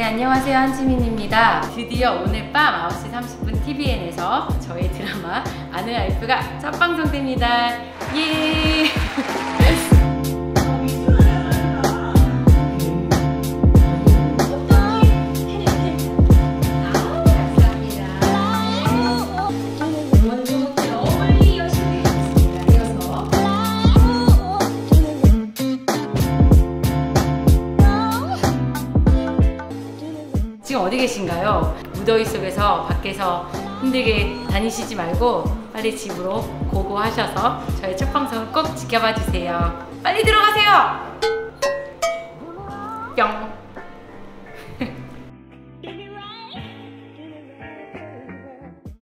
안녕하세요, 한지민입니다. 드디어 오늘 밤 9시 30분 TVN에서 저희 드라마 아는 알프가 첫 방송됩니다. 예! 지금 어디 계신가요? 무더위 속에서 밖에서 힘들게 다니시지 말고 빨리 집으로 고고하셔서 저희 첫 방송을 꼭 지켜봐 주세요. 빨리 들어가세요! 뿅!